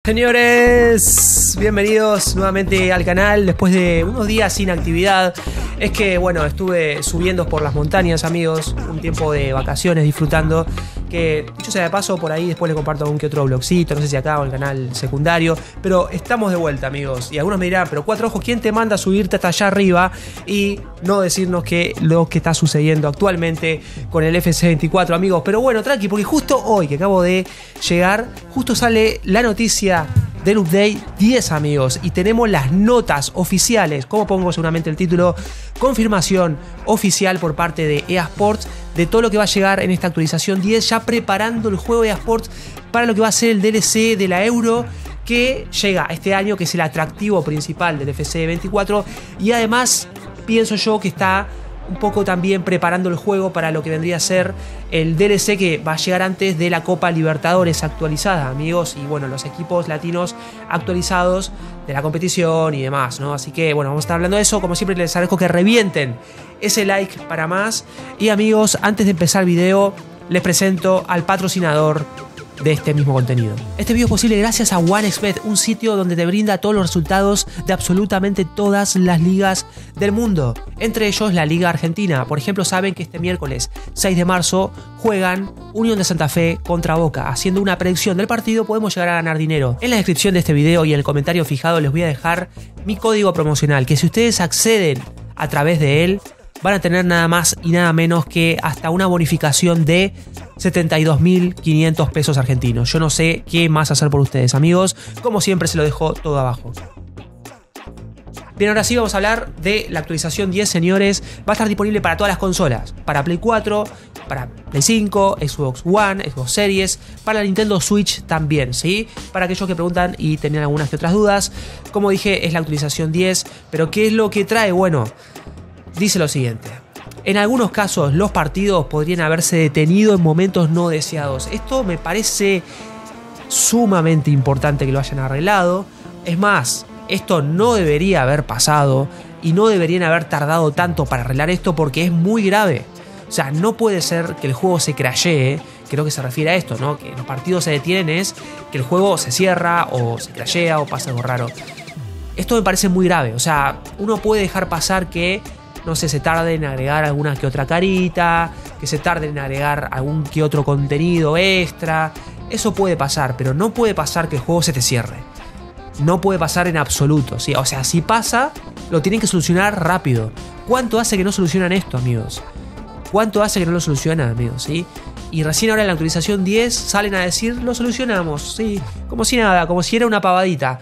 Señores, bienvenidos nuevamente al canal después de unos días sin actividad. Es que, bueno, estuve subiendo por las montañas, amigos, un tiempo de vacaciones disfrutando. Que, dicho sea de paso, por ahí después les comparto algún que otro vlogcito, no sé si acá o en el canal secundario. Pero estamos de vuelta, amigos. Y algunos me dirán, pero Cuatro Ojos, ¿quién te manda a subirte hasta allá arriba y no decirnos lo que está sucediendo actualmente con el FC24, amigos? Pero bueno, tranqui, porque justo hoy que acabo de llegar, justo sale la noticia del update 10, amigos, y tenemos las notas oficiales, como pongo seguramente el título, confirmación oficial por parte de EA Sports de todo lo que va a llegar en esta actualización 10, ya preparando el juego de EA Sports para lo que va a ser el DLC de la Euro que llega este año, que es el atractivo principal del FC24, y además pienso yo que está un poco también preparando el juego para lo que vendría a ser el DLC que va a llegar antes de la Copa Libertadores actualizada, amigos, y bueno, los equipos latinos actualizados de la competición y demás, ¿no? Así que bueno, vamos a estar hablando de eso. Como siempre les agradezco que revienten ese like para más. Y amigos, antes de empezar el video, les presento al patrocinador de este mismo contenido. Este video es posible gracias a OneXBet, un sitio donde te brinda todos los resultados de absolutamente todas las ligas del mundo, entre ellos la Liga Argentina. Por ejemplo, saben que este miércoles 6 de marzo juegan Unión de Santa Fe contra Boca. Haciendo una predicción del partido podemos llegar a ganar dinero. En la descripción de este video y en el comentario fijado les voy a dejar mi código promocional, que si ustedes acceden a través de él van a tener nada más y nada menos que hasta una bonificación de 72.500 pesos argentinos. Yo no sé qué más hacer por ustedes, amigos. Como siempre se lo dejo todo abajo. Bien, ahora sí vamos a hablar de la actualización 10, señores. Va a estar disponible para todas las consolas. Para Play 4, para Play 5, Xbox One, Xbox Series, para la Nintendo Switch también, ¿sí? Para aquellos que preguntan y tenían algunas que otras dudas. Como dije, es la actualización 10. Pero ¿qué es lo que trae? Bueno, dice lo siguiente: en algunos casos los partidos podrían haberse detenido en momentos no deseados. Esto me parece sumamente importante que lo hayan arreglado. Es más, esto no debería haber pasado y no deberían haber tardado tanto para arreglar esto, porque es muy grave. O sea, no puede ser que el juego se crashee. Creo que se refiere a esto, ¿no? Que los partidos se detienen, es que el juego se cierra o se crashea o pasa algo raro. Esto me parece muy grave. O sea, uno puede dejar pasar que, no sé, se tarde en agregar alguna que otra carita, que se tarde en agregar algún que otro contenido extra. Eso puede pasar, pero no puede pasar que el juego se te cierre. No puede pasar en absoluto, ¿sí? O sea, si pasa, lo tienen que solucionar rápido. ¿Cuánto hace que no solucionan esto, amigos? ¿Cuánto hace que no lo solucionan, amigos? ¿Sí? Y recién ahora en la actualización 10 salen a decir, lo solucionamos, ¿sí? Como si nada, como si era una pavadita.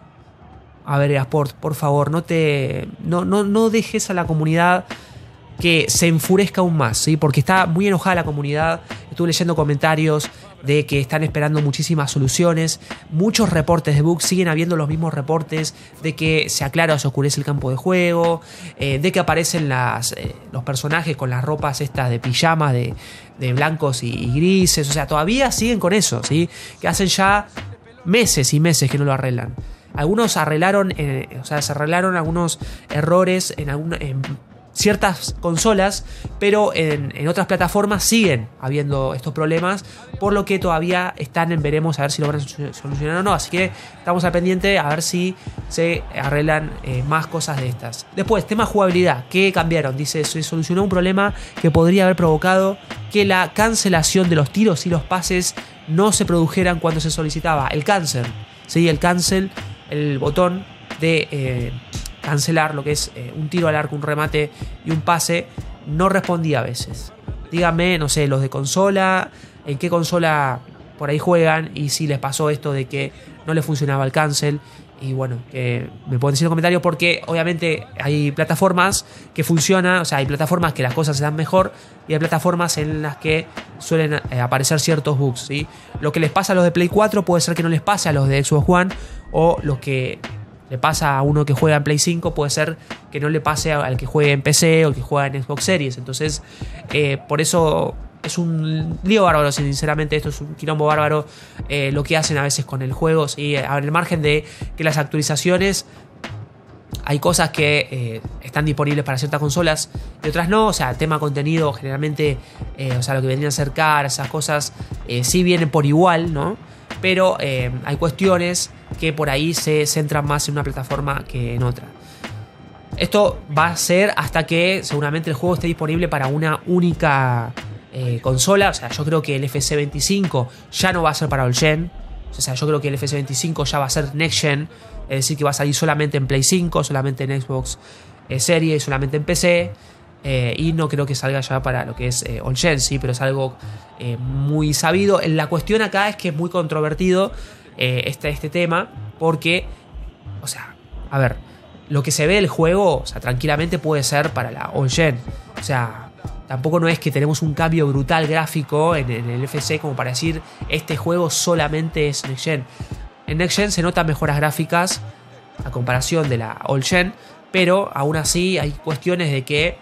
A ver, EA Sports, por favor, no dejes a la comunidad que se enfurezca aún más, ¿sí? Porque está muy enojada la comunidad. Estuve leyendo comentarios de que están esperando muchísimas soluciones. Muchos reportes de bugs, siguen habiendo los mismos reportes de que se aclara o se oscurece el campo de juego, de que aparecen los personajes con las ropas estas de pijamas de blancos y grises. O sea, todavía siguen con eso, ¿sí? Que hacen ya meses y meses que no lo arreglan. Algunos arreglaron, se arreglaron algunos errores en ciertas consolas, pero en otras plataformas siguen habiendo estos problemas, por lo que todavía están en veremos a ver si lo van a solucionar o no. Así que estamos al pendiente a ver si se arreglan más cosas de estas. Después, tema jugabilidad. ¿Qué cambiaron? Dice, se solucionó un problema que podría haber provocado que la cancelación de los tiros y los pases no se produjeran cuando se solicitaba. El cancel, ¿sí? El cancel, el botón de cancelar lo que es un tiro al arco, un remate y un pase, no respondía a veces. Díganme, no sé, los de consola, en qué consola por ahí juegan y si les pasó esto de que no les funcionaba el cancel. Y bueno, que me pueden decir en los comentarios, porque obviamente hay plataformas que funcionan, o sea, hay plataformas que las cosas se dan mejor y hay plataformas en las que suelen aparecer ciertos bugs, ¿sí? Lo que les pasa a los de Play 4 puede ser que no les pase a los de Xbox One, o lo que le pasa a uno que juega en Play 5 puede ser que no le pase al que juegue en PC o que juega en Xbox Series. Entonces, por eso es un lío bárbaro, sinceramente. Esto es un quilombo bárbaro lo que hacen a veces con el juego, ¿sí? A el margen de que las actualizaciones, hay cosas que están disponibles para ciertas consolas y otras no. O sea, tema contenido, generalmente, o sea, lo que vendrían a ser caras, esas cosas, sí vienen por igual, ¿no? pero hay cuestiones que por ahí se centran más en una plataforma que en otra. Esto va a ser hasta que seguramente el juego esté disponible para una única consola. O sea, yo creo que el FC25 ya no va a ser para All Gen. O sea, yo creo que el FC25 ya va a ser Next Gen. Es decir, que va a salir solamente en Play 5, solamente en Xbox Series, solamente en PC. Y no creo que salga ya para lo que es All Gen, sí, pero es algo muy sabido. La cuestión acá es que es muy controvertido este tema, porque, o sea, a ver, lo que se ve del juego, o sea, tranquilamente puede ser para la All Gen. O sea, tampoco no es que tenemos un cambio brutal gráfico en el FC como para decir este juego solamente es Next Gen. En Next Gen se notan mejoras gráficas a comparación de la All Gen, pero aún así hay cuestiones de que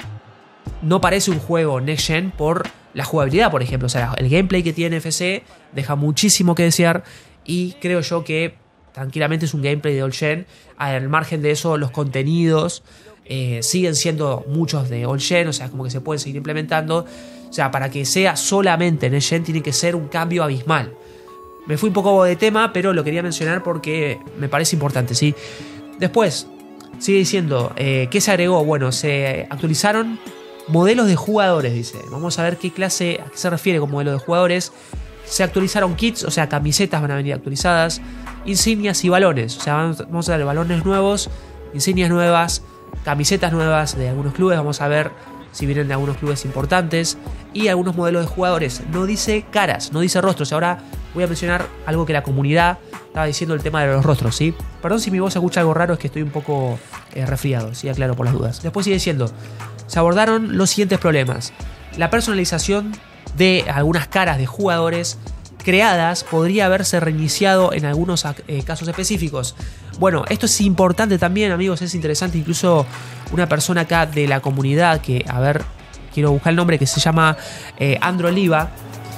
no parece un juego Next Gen por la jugabilidad, por ejemplo. O sea, el gameplay que tiene FC deja muchísimo que desear y creo yo que tranquilamente es un gameplay de All Gen. Al margen de eso, los contenidos siguen siendo muchos de All Gen, o sea, como que se pueden seguir implementando. O sea, para que sea solamente Next Gen tiene que ser un cambio abismal. Me fui un poco de tema, pero lo quería mencionar porque me parece importante, ¿sí? Después, sigue diciendo, ¿qué se agregó? Bueno, se actualizaron modelos de jugadores, dice. Vamos a ver a qué se refiere con modelo de jugadores. Se actualizaron kits, o sea, camisetas van a venir actualizadas, insignias y balones. O sea, vamos a ver balones nuevos, insignias nuevas, camisetas nuevas de algunos clubes. Vamos a ver si vienen de algunos clubes importantes. Y algunos modelos de jugadores. No dice caras, no dice rostros. Ahora voy a mencionar algo que la comunidad estaba diciendo, el tema de los rostros, ¿sí? Perdón si mi voz se escucha algo raro, es que estoy un poco resfriado, ¿sí? Aclaro por las dudas. Después sigue diciendo, se abordaron los siguientes problemas. La personalización de algunas caras de jugadores creadas podría haberse reiniciado en algunos casos específicos. Bueno, esto es importante también, amigos, es interesante. Incluso una persona acá de la comunidad que, a ver, quiero buscar el nombre, que se llama Andro Oliva.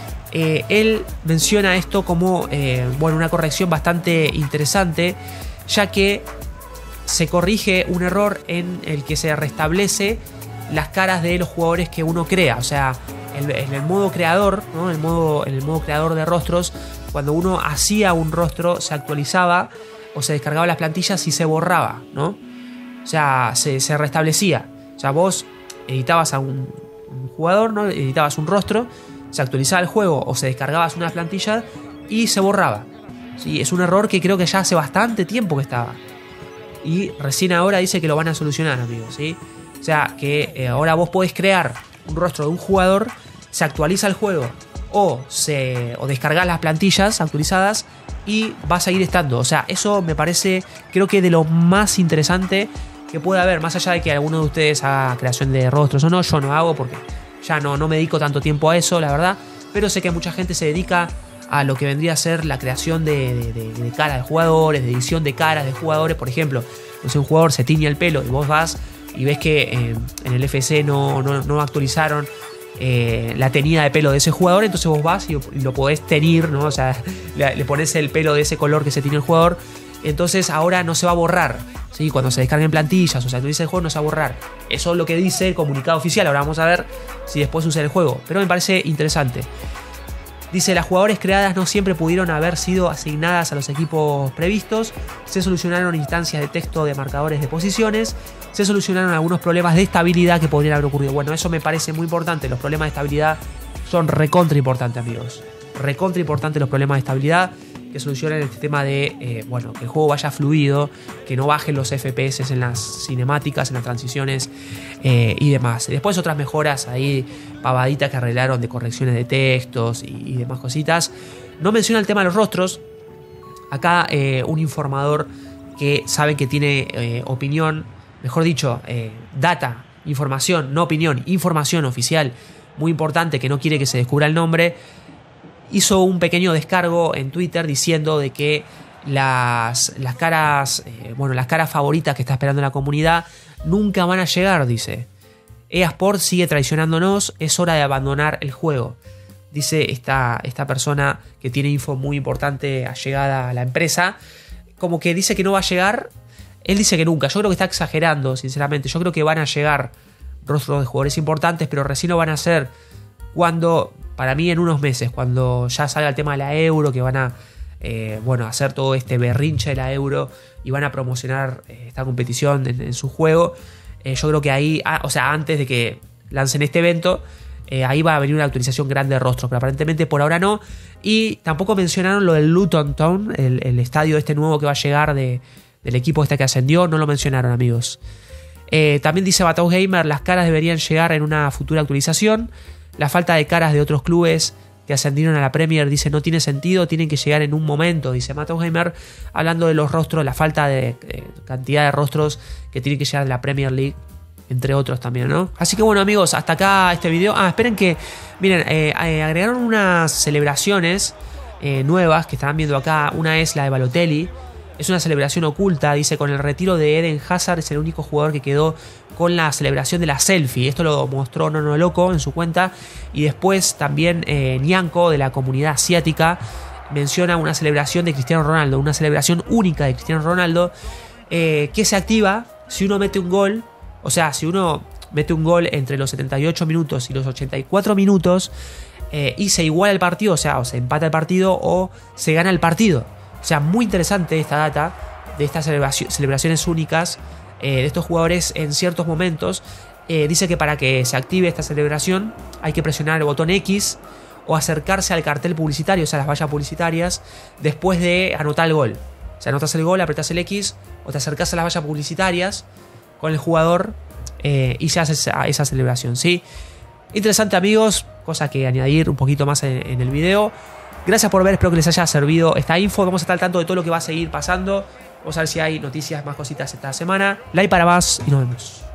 Él menciona esto como bueno, una corrección bastante interesante, ya que se corrige un error en el que se restablece las caras de los jugadores que uno crea. O sea, en el modo creador, ¿no? En el modo creador de rostros, cuando uno hacía un rostro, se actualizaba o se descargaba las plantillas y se borraba, ¿no? O sea, se restablecía. O sea, vos editabas a un jugador, ¿no? Editabas un rostro, se actualizaba el juego o se descargabas una plantilla y se borraba. ¿Sí? Es un error que creo que ya hace bastante tiempo que estaba. Y recién ahora dice que lo van a solucionar, amigos, ¿sí? O sea, que ahora vos podés crear un rostro de un jugador, se actualiza el juego o descargás las plantillas actualizadas y va a seguir estando. O sea, eso me parece, creo que de lo más interesante que puede haber, más allá de que alguno de ustedes haga creación de rostros o no. Yo no hago porque ya no me dedico tanto tiempo a eso, la verdad, pero sé que mucha gente se dedica a lo que vendría a ser la creación de caras de jugadores, de edición de caras de jugadores. Por ejemplo, si un jugador se tiñe el pelo y vos vas y ves que en el FC no actualizaron la teñida de pelo de ese jugador, entonces vos vas y lo podés teñir, ¿no? O sea, le pones el pelo de ese color que se tiñe el jugador, entonces ahora no se va a borrar, ¿sí? Cuando se descarguen plantillas o se actualice el juego no se va a borrar. Eso es lo que dice el comunicado oficial. Ahora vamos a ver si después usa el juego, pero me parece interesante. Dice, las jugadores creadas no siempre pudieron haber sido asignadas a los equipos previstos. Se solucionaron instancias de texto de marcadores de posiciones. Se solucionaron algunos problemas de estabilidad que podrían haber ocurrido. Bueno, eso me parece muy importante. Los problemas de estabilidad son recontra importantes, amigos. Recontra importantes los problemas de estabilidad. Que solucionen el tema de, bueno, que el juego vaya fluido, que no bajen los FPS en las cinemáticas, en las transiciones y demás. Después otras mejoras ahí, pavaditas que arreglaron de correcciones de textos y demás cositas. No menciona el tema de los rostros. Acá un informador que sabe que tiene opinión, mejor dicho, data, información, no opinión, información oficial, muy importante, que no quiere que se descubra el nombre. Hizo un pequeño descargo en Twitter diciendo de que las caras favoritas que está esperando la comunidad nunca van a llegar, dice. EA Sports sigue traicionándonos, es hora de abandonar el juego. Dice esta persona que tiene info muy importante allegada a la empresa, como que dice que no va a llegar. Él dice que nunca. Yo creo que está exagerando, sinceramente. Yo creo que van a llegar rostros de jugadores importantes, pero recién lo van a hacer cuando para mí en unos meses, cuando ya salga el tema de la Euro, que van a hacer todo este berrinche de la Euro y van a promocionar esta competición en su juego, yo creo que ahí, antes de que lancen este evento, ahí va a venir una actualización grande de rostros, pero aparentemente por ahora no. Y tampoco mencionaron lo del Luton Town, el estadio este nuevo que va a llegar del equipo este que ascendió, no lo mencionaron, amigos. También dice Batao Gamer, las caras deberían llegar en una futura actualización. La falta de caras de otros clubes que ascendieron a la Premier, dice, no tiene sentido, tienen que llegar en un momento, dice Batao Gamer, hablando de los rostros, la falta de cantidad de rostros que tienen que llegar de la Premier League, entre otros también, ¿no? Así que bueno, amigos, hasta acá este video. Esperen que, miren, agregaron unas celebraciones nuevas que están viendo acá. Una es la de Balotelli. Es una celebración oculta, dice, con el retiro de Eden Hazard es el único jugador que quedó con la celebración de la selfie. Esto lo mostró Nono Loco en su cuenta. Y después también Nianco, de la comunidad asiática, menciona una celebración de Cristiano Ronaldo, una celebración única de Cristiano Ronaldo, que se activa si uno mete un gol. O sea, si uno mete un gol entre los 78 minutos y los 84 minutos y se iguala el partido, o se empata el partido o se gana el partido. O sea, muy interesante esta data de estas celebraciones únicas de estos jugadores en ciertos momentos. Dice que para que se active esta celebración hay que presionar el botón X o acercarse al cartel publicitario, o sea, las vallas publicitarias, después de anotar el gol. O sea, anotas el gol, apretás el X o te acercás a las vallas publicitarias con el jugador y se hace esa celebración, ¿sí? Interesante, amigos, cosa que añadir un poquito más en el video. Gracias por ver, espero que les haya servido esta info. Vamos a estar al tanto de todo lo que va a seguir pasando. Vamos a ver si hay noticias, más cositas esta semana. Like para más y nos vemos.